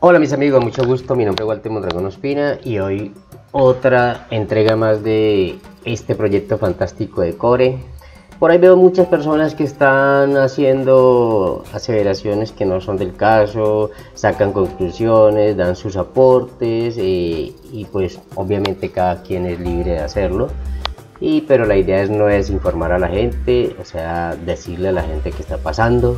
Hola mis amigos, mucho gusto, mi nombre es Walter Mondragón Ospina y hoy otra entrega más de este proyecto fantástico de Core. Por ahí veo muchas personas que están haciendo aseveraciones que no son del caso, sacan conclusiones, dan sus aportes y pues obviamente cada quien es libre de hacerlo. Pero la idea no es informar a la gente, o sea, decirle a la gente qué está pasando.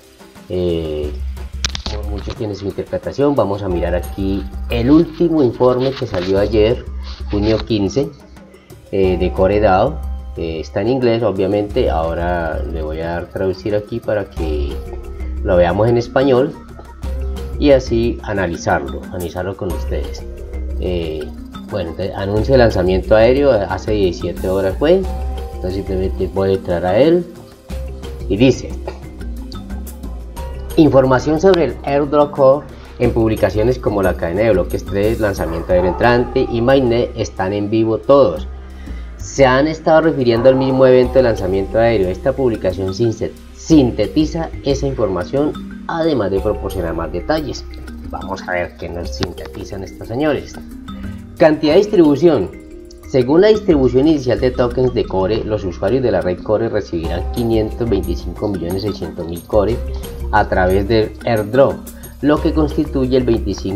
Muchos tienen su interpretación. Vamos a mirar aquí el último informe que salió ayer, junio 15, de Core DAO. Está en inglés, obviamente. Ahora le voy a dar traducir aquí para que lo veamos en español y así analizarlo con ustedes. Bueno, anuncio de lanzamiento aéreo hace 17 horas fue. Entonces simplemente voy a entrar a él y dice: información sobre el Airdrop Core en publicaciones como la cadena de bloques 3, lanzamiento aéreo entrante y Mainnet están en vivo todos. Se han estado refiriendo al mismo evento de lanzamiento aéreo. Esta publicación sintetiza esa información, además de proporcionar más detalles. Vamos a ver qué nos sintetizan estos señores. Cantidad de distribución. Según la distribución inicial de tokens de Core, los usuarios de la red Core recibirán 525.600.000 Core a través del airdrop, lo que constituye el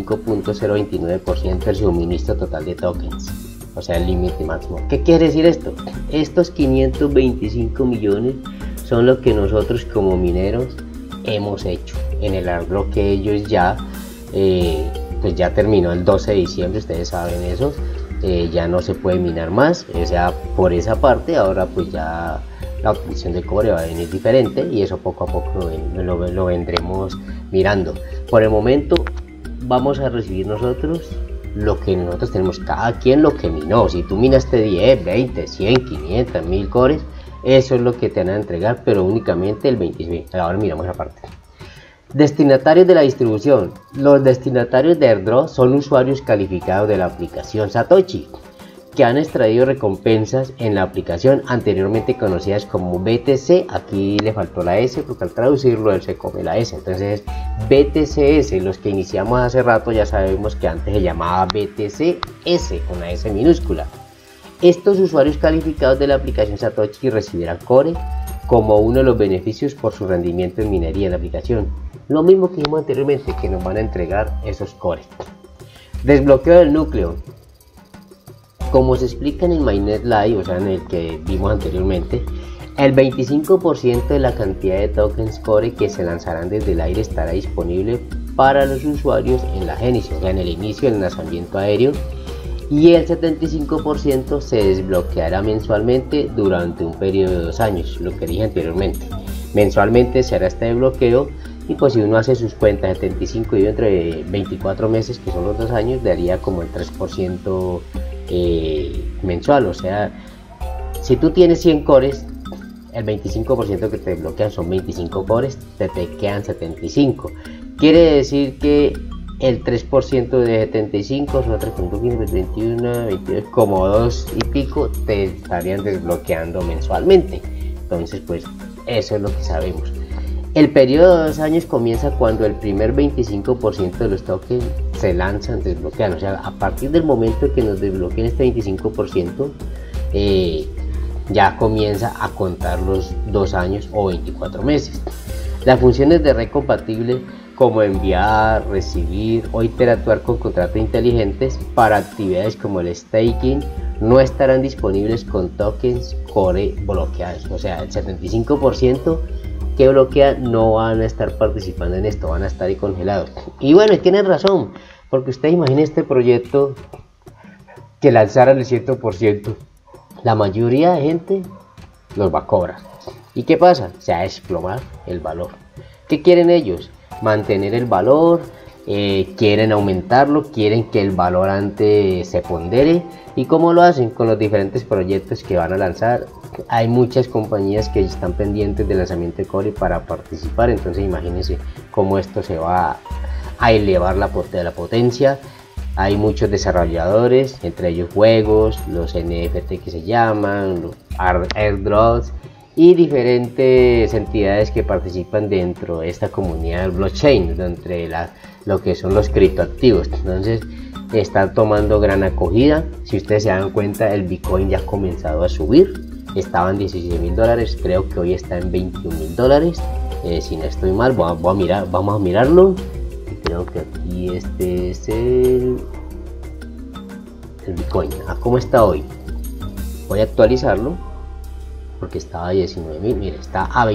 25.029% del suministro total de tokens, o sea el límite máximo. ¿Qué quiere decir esto? Estos 525 millones son lo que nosotros como mineros hemos hecho en el airdrop que ellos ya pues ya terminó el 12 de diciembre, ustedes saben eso. Ya no se puede minar más, o sea, por esa parte. Ahora pues ya la obtención de cobre va a venir diferente y eso poco a poco lo vendremos mirando. Por el momento vamos a recibir nosotros lo que nosotros tenemos, cada quien lo que minó. Si tú minaste 10, 20, 100, 500, 1000 cores, eso es lo que te van a entregar, pero únicamente el 26. Ahora miramos aparte. Destinatarios de la distribución. Los destinatarios de airdrop son usuarios calificados de la aplicación Satoshi que han extraído recompensas en la aplicación anteriormente conocidas como BTC. Aquí le faltó la S porque al traducirlo él se come la S, entonces BTCS. Los que iniciamos hace rato ya sabemos que antes se llamaba BTCS con la S minúscula. Estos usuarios calificados de la aplicación Satoshi recibirán Core como uno de los beneficios por su rendimiento en minería en la aplicación. Lo mismo que dijimos anteriormente, que nos van a entregar esos Core. Desbloqueo del núcleo. Como se explica en el Mainnet Live, o sea en el que vimos anteriormente, el 25% de la cantidad de tokens Core que se lanzarán desde el aire estará disponible para los usuarios en la génesis, o sea en el inicio del lanzamiento aéreo, y el 75% se desbloqueará mensualmente durante un periodo de 2 años, lo que dije anteriormente. Mensualmente se hará este desbloqueo y pues si uno hace sus cuentas, 75 y entre 24 meses, que son los 2 años, daría como el 3% mensual. O sea, si tú tienes 100 cores, el 25% que te desbloquean son 25 cores, te quedan 75. Quiere decir que el 3% de 75 son 3.15, 21, 22, como 2 y pico te estarían desbloqueando mensualmente. Entonces pues eso es lo que sabemos. El periodo de 2 años comienza cuando el primer 25% de los tokens se lanzan, desbloquean. O sea, a partir del momento que nos desbloqueen este 25%, ya comienza a contar los 2 años o 24 meses. Las funciones de red compatible como enviar, recibir o interactuar con contratos inteligentes para actividades como el staking no estarán disponibles con tokens Core bloqueados. O sea, el 75% que bloquean no van a estar participando en esto, van a estar ahí congelados. Y bueno, tienen razón, porque usted imagina este proyecto que lanzaran el 100%, la mayoría de gente los va a cobrar. ¿Y qué pasa? Se va a desplomar el valor. ¿Qué quieren ellos? Mantener el valor, quieren aumentarlo, quieren que el valor antes se pondere. ¿Y cómo lo hacen? Con los diferentes proyectos que van a lanzar. Hay muchas compañías que están pendientes del lanzamiento de Core para participar, entonces imagínense cómo esto se va a elevar la potencia. Hay muchos desarrolladores, entre ellos juegos, los NFT que se llaman, los airdrops, y diferentes entidades que participan dentro de esta comunidad del blockchain, entre lo que son los criptoactivos. Entonces está tomando gran acogida. Si ustedes se dan cuenta, el Bitcoin ya ha comenzado a subir. Estaba en $16.000, creo que hoy está en $21.000. Si no estoy mal, vamos a mirarlo. Creo que aquí este es el Bitcoin. ¿Cómo está hoy? Voy a actualizarlo porque estaba a 19.000. Mire, está a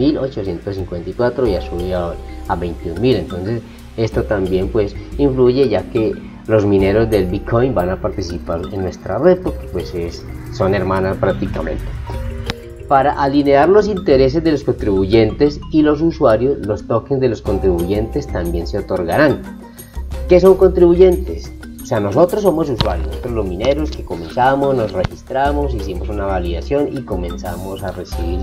20.854 y ha subido a 21.000. Entonces esto también pues influye, ya que los mineros del Bitcoin van a participar en nuestra red, porque pues son hermanas prácticamente. Para alinear los intereses de los contribuyentes y los usuarios, los tokens de los contribuyentes también se otorgarán. ¿Qué son contribuyentes? O sea, nosotros somos usuarios, nosotros los mineros que comenzamos, nos registramos, hicimos una validación y comenzamos a recibir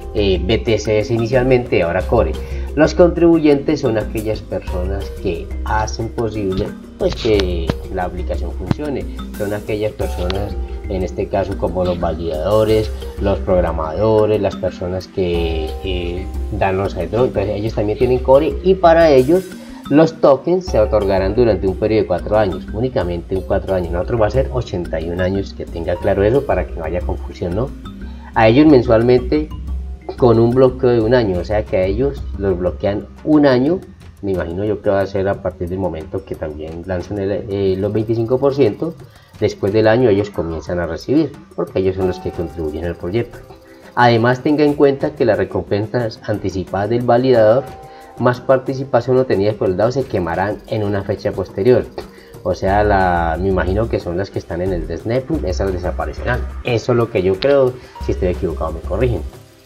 BTCs inicialmente, ahora Core. Los contribuyentes son aquellas personas que hacen posible pues que la aplicación funcione. Son aquellas personas, en este caso, como los validadores, los programadores, las personas que dan los airdrops. Entonces ellos también tienen Core, y para ellos los tokens se otorgarán durante un periodo de 4 años, únicamente 4 años. Nosotros va a ser 81 años, que tenga claro eso para que no haya confusión, ¿no? A ellos mensualmente con un bloqueo de 1 año, o sea que a ellos los bloquean 1 año. Me imagino yo que va a ser a partir del momento que también lancen los 25%. Después del año ellos comienzan a recibir, porque ellos son los que contribuyen al proyecto. Además, tenga en cuenta que las recompensas anticipadas del validador más participación obtenida por el DAO se quemarán en una fecha posterior. O sea, me imagino que son las que están en el testnet, esas desaparecerán. Eso es lo que yo creo. Si estoy equivocado me corrigen.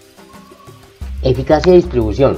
Eficacia de distribución.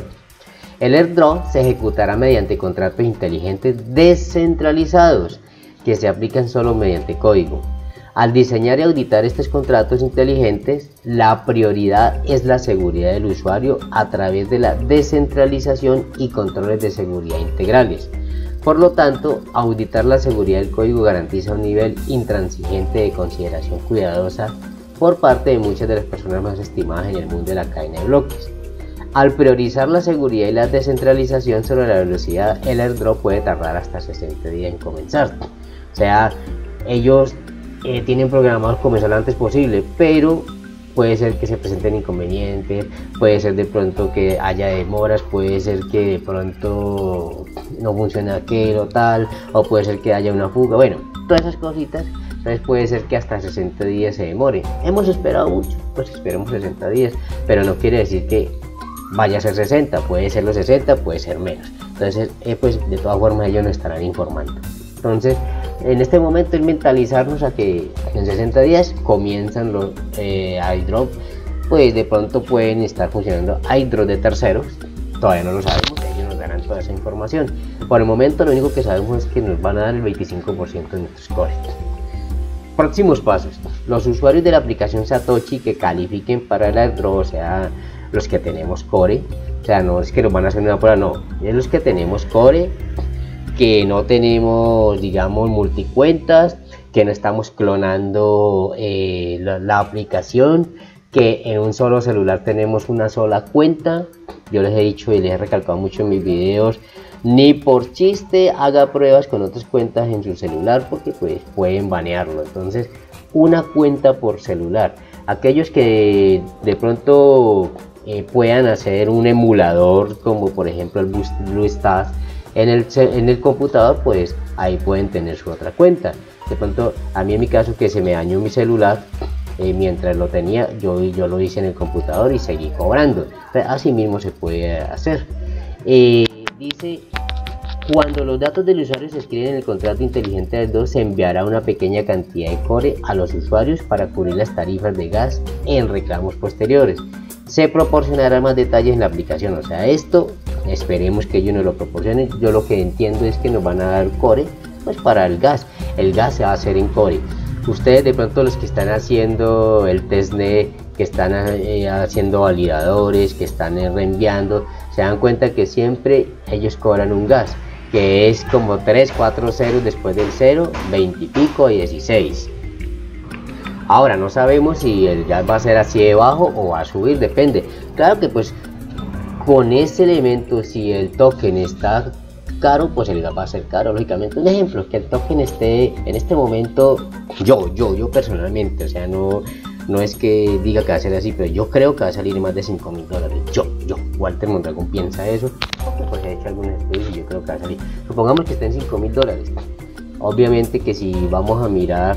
El airdrop se ejecutará mediante contratos inteligentes descentralizados que se aplican solo mediante código. Al diseñar y auditar estos contratos inteligentes, la prioridad es la seguridad del usuario a través de la descentralización y controles de seguridad integrales. Por lo tanto, auditar la seguridad del código garantiza un nivel intransigente de consideración cuidadosa por parte de muchas de las personas más estimadas en el mundo de la cadena de bloques. Al priorizar la seguridad y la descentralización sobre la velocidad, el airdrop puede tardar hasta 60 días en comenzar. O sea, ellos tienen programados comenzar lo antes posible, pero puede ser que se presenten inconvenientes, puede ser de pronto que haya demoras, puede ser que de pronto no funcione aquello tal, o puede ser que haya una fuga. Bueno, todas esas cositas. Entonces puede ser que hasta 60 días se demore. Hemos esperado mucho, pues esperemos 60 días, pero no quiere decir que vaya a ser 60, puede ser los 60, puede ser menos. Entonces pues de todas formas ellos nos estarán informando. Entonces en este momento es mentalizarnos a que en 60 días comienzan los airdrop. Pues de pronto pueden estar funcionando airdrop de terceros, todavía no lo sabemos, ellos nos darán toda esa información. Por el momento lo único que sabemos es que nos van a dar el 25% de nuestros cores. Próximos pasos. Los usuarios de la aplicación Satoshi que califiquen para el airdrop, o sea, los que tenemos Core, o sea, no es que nos van a hacer una prueba, no, es los que tenemos Core, que no tenemos, digamos, multicuentas, que no estamos clonando la aplicación, que en un solo celular tenemos una sola cuenta. Yo les he dicho y les he recalcado mucho en mis videos, ni por chiste haga pruebas con otras cuentas en su celular, porque pues pueden banearlo. Entonces, una cuenta por celular. Aquellos que de pronto puedan hacer un emulador, como por ejemplo el BlueStacks en el computador, pues ahí pueden tener su otra cuenta. De pronto, a mí en mi caso, que se me dañó mi celular, mientras lo tenía, yo lo hice en el computador y seguí cobrando. Así mismo se puede hacer. Dice: cuando los datos del usuario se escriben en el contrato inteligente del DAO, se enviará una pequeña cantidad de Core a los usuarios para cubrir las tarifas de gas en reclamos posteriores. Se proporcionarán más detalles en la aplicación. O sea, esto esperemos que ellos nos lo proporcionen. Yo lo que entiendo es que nos van a dar Core pues para el gas. El gas se va a hacer en Core. Ustedes de pronto, los que están haciendo el testnet, que están haciendo validadores, que están reenviando, se dan cuenta que siempre ellos cobran un gas, que es como 3, 4 ceros después del 0, 20 y pico y 16. Ahora no sabemos si el gas va a ser así de bajo o va a subir, depende. Claro que pues con ese elemento, si el token está caro, pues el gas va a ser caro, lógicamente. Un ejemplo, que el token esté en este momento, yo personalmente, o sea, no es que diga que va a ser así, pero yo creo que va a salir más de $5.000. Yo, Walter Mondragón piensa eso, porque pues he hecho algunos estudios y yo creo que va a salir. Supongamos que está en $5.000. Obviamente que si vamos a mirar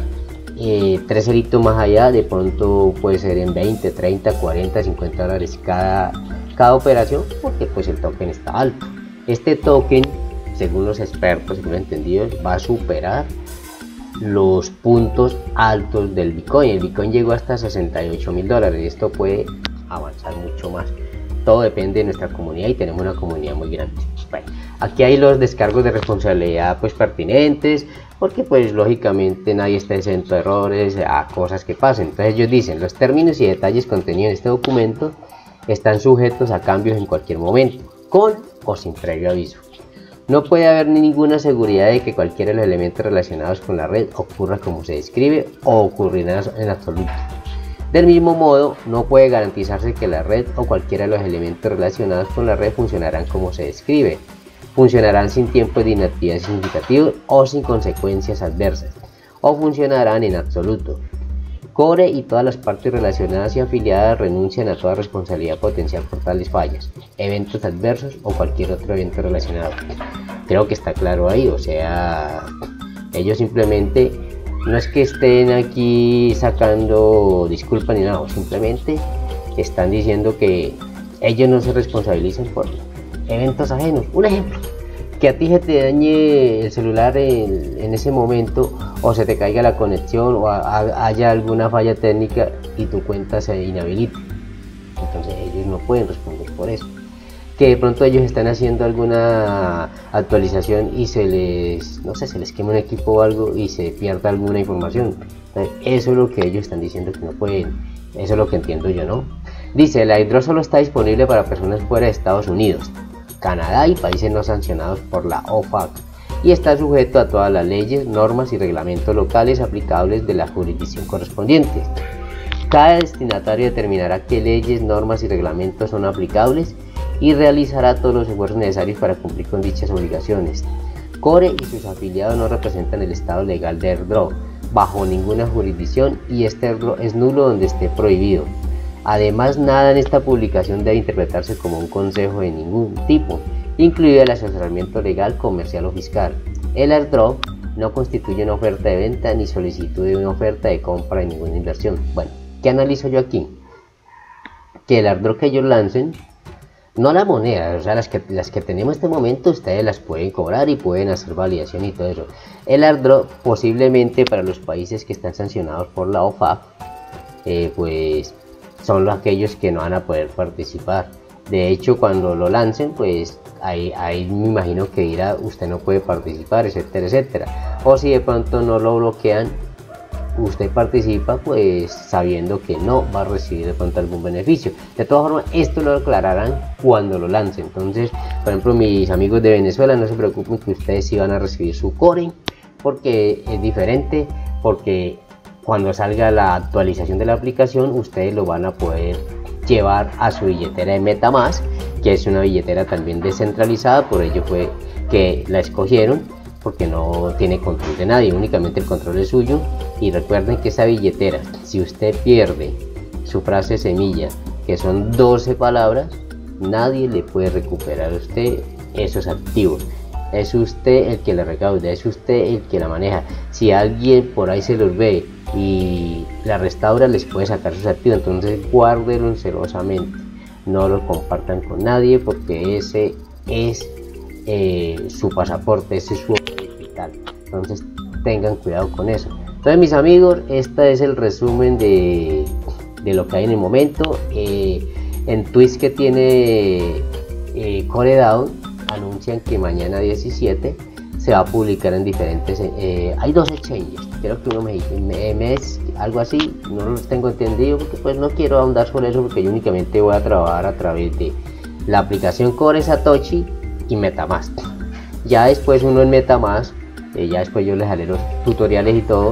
3 ceritos más allá, de pronto puede ser en 20, 30, 40, $50 cada operación, porque pues el token está alto. Este token, según los expertos, según los entendidos, va a superar los puntos altos del Bitcoin. El Bitcoin llegó hasta $68.000 y esto puede avanzar mucho más. Todo depende de nuestra comunidad y tenemos una comunidad muy grande. Bueno, aquí hay los descargos de responsabilidad pues pertinentes, porque pues lógicamente nadie está exento de errores, a cosas que pasen. Entonces ellos dicen: los términos y detalles contenidos en este documento están sujetos a cambios en cualquier momento, con o sin previo aviso. No puede haber ninguna seguridad de que cualquiera de los elementos relacionados con la red ocurra como se describe o ocurrirá en absoluto. Del mismo modo, no puede garantizarse que la red o cualquiera de los elementos relacionados con la red funcionarán como se describe. Funcionarán sin tiempo de inactividad significativo o sin consecuencias adversas, o funcionarán en absoluto. Core y todas las partes relacionadas y afiliadas renuncian a toda responsabilidad potencial por tales fallas, eventos adversos o cualquier otro evento relacionado. Creo que está claro ahí, o sea, ellos simplemente no es que estén aquí sacando disculpas ni nada, simplemente están diciendo que ellos no se responsabilizan por eventos ajenos. Un ejemplo, que a ti se te dañe el celular en ese momento, o se te caiga la conexión, o haya alguna falla técnica y tu cuenta se inhabilite. Entonces ellos no pueden responder por eso. Que de pronto ellos están haciendo alguna actualización y se les quema un equipo o algo y se pierda alguna información. Entonces, eso es lo que ellos están diciendo que no pueden. Eso es lo que entiendo yo, ¿no? Dice: el airdrop solo está disponible para personas fuera de Estados Unidos, Canadá y países no sancionados por la OFAC, y está sujeto a todas las leyes, normas y reglamentos locales aplicables de la jurisdicción correspondiente. Cada destinatario determinará qué leyes, normas y reglamentos son aplicables y realizará todos los esfuerzos necesarios para cumplir con dichas obligaciones. Core y sus afiliados no representan el estado legal de airdrop bajo ninguna jurisdicción, y este airdrop es nulo donde esté prohibido. Además, nada en esta publicación debe interpretarse como un consejo de ningún tipo, incluido el asesoramiento legal, comercial o fiscal. El airdrop no constituye una oferta de venta ni solicitud de una oferta de compra de ninguna inversión. Bueno, ¿qué analizo yo aquí? Que el airdrop que ellos lancen, no la moneda, o sea, las que tenemos en este momento, ustedes las pueden cobrar y pueden hacer validación y todo eso. El airdrop, posiblemente para los países que están sancionados por la OFAC, pues son aquellos que no van a poder participar. De hecho, cuando lo lancen, pues ahí me imagino que dirá: usted no puede participar, etcétera, etcétera. O si de pronto no lo bloquean, usted participa pues sabiendo que no va a recibir de pronto algún beneficio. De todas formas, esto lo aclararán cuando lo lancen. Entonces, por ejemplo, mis amigos de Venezuela, no se preocupen que ustedes sí van a recibir su core, porque es diferente, porque cuando salga la actualización de la aplicación, ustedes lo van a poder llevar a su billetera de MetaMask, que es una billetera también descentralizada. Por ello fue que la escogieron, porque no tiene control de nadie, únicamente el control es suyo. Y recuerden que esa billetera, si usted pierde su frase semilla, que son 12 palabras, nadie le puede recuperar a usted esos activos. Es usted el que la recauda, es usted el que la maneja. Si alguien por ahí se los ve y la restaura, les puede sacar sus activos. Entonces guárdenlo celosamente, no lo compartan con nadie, porque ese es su pasaporte, ese es su digital. Entonces tengan cuidado con eso. Entonces, mis amigos, este es el resumen de lo que hay en el momento. En tweets que tiene CoreDAO, anuncian que mañana 17 se va a publicar en diferentes, hay 2 exchanges, creo que uno me es algo así, no los tengo entendido, porque pues no quiero ahondar sobre eso, porque yo únicamente voy a trabajar a través de la aplicación Core, Satoshi y MetaMask. Ya después uno en MetaMask, ya después yo les haré los tutoriales y todo,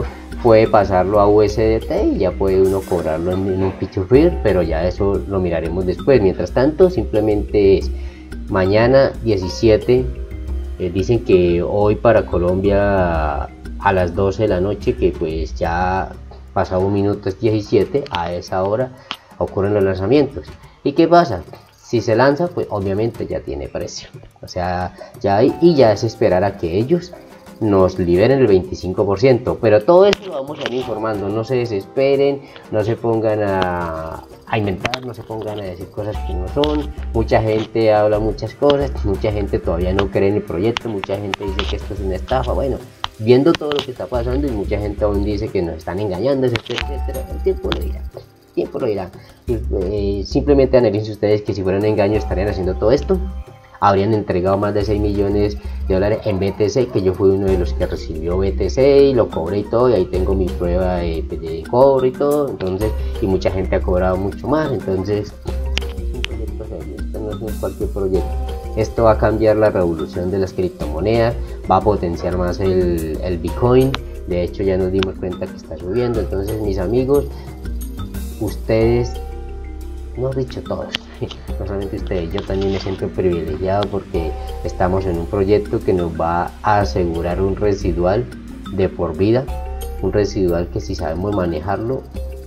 puede pasarlo a USDT y ya puede uno cobrarlo en un P2P, pero ya eso lo miraremos después. Mientras tanto, simplemente es mañana 17, dicen que hoy para Colombia a las 12 de la noche, que pues ya pasado un minuto es 17, a esa hora ocurren los lanzamientos. ¿Y qué pasa? Si se lanza, pues obviamente ya tiene precio, o sea, ya hay, y ya es esperar a que ellos nos liberen el 25%, pero todo esto lo vamos a ir informando. No se desesperen, no se pongan a inventar, no se pongan a decir cosas que no son. Mucha gente habla muchas cosas, mucha gente todavía no cree en el proyecto, mucha gente dice que esto es una estafa. Bueno, viendo todo lo que está pasando, y mucha gente aún dice que nos están engañando, etcétera, etcétera, el tiempo lo dirá. Tiempo lo dirá. Simplemente analicen ustedes que si fuera un engaño estarían haciendo todo esto. Habrían entregado más de 6 millones de dólares en BTC, que yo fui uno de los que recibió BTC y lo cobré y todo, y ahí tengo mi prueba de cobro y todo. Entonces, y mucha gente ha cobrado mucho más. Entonces, es un proyecto serio, esto no es cualquier proyecto. Esto va a cambiar la revolución de las criptomonedas, va a potenciar más el Bitcoin. De hecho, ya nos dimos cuenta que está subiendo. Entonces, mis amigos, ustedes, no he dicho todos, no solamente ustedes, yo también me siento privilegiado porque estamos en un proyecto que nos va a asegurar un residual de por vida, un residual que si sabemos manejarlo,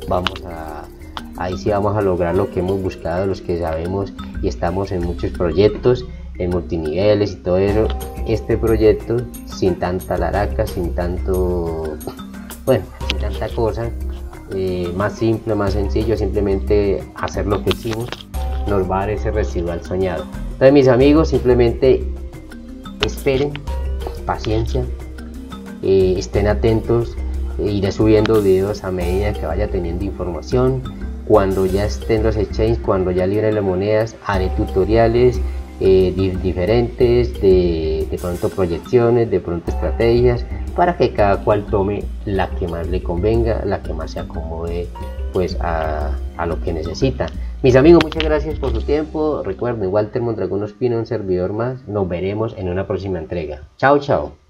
ahí sí vamos a lograr lo que hemos buscado, los que sabemos y estamos en muchos proyectos, en multiniveles y todo eso. Este proyecto, sin tanta laraca, sin tanto, bueno, sin tanta cosa, más simple, más sencillo, simplemente hacer lo que hicimos, nos va a dar ese residual soñado. Entonces, mis amigos, simplemente esperen, paciencia, estén atentos, iré subiendo videos a medida que vaya teniendo información. Cuando ya estén los exchanges, cuando ya libren las monedas, haré tutoriales diferentes, de pronto proyecciones, de pronto estrategias, para que cada cual tome la que más le convenga, la que más se acomode pues a lo que necesita. Mis amigos, muchas gracias por su tiempo. Recuerden, Walter Mondragón Ospina, un servidor más. Nos veremos en una próxima entrega. Chao, chao.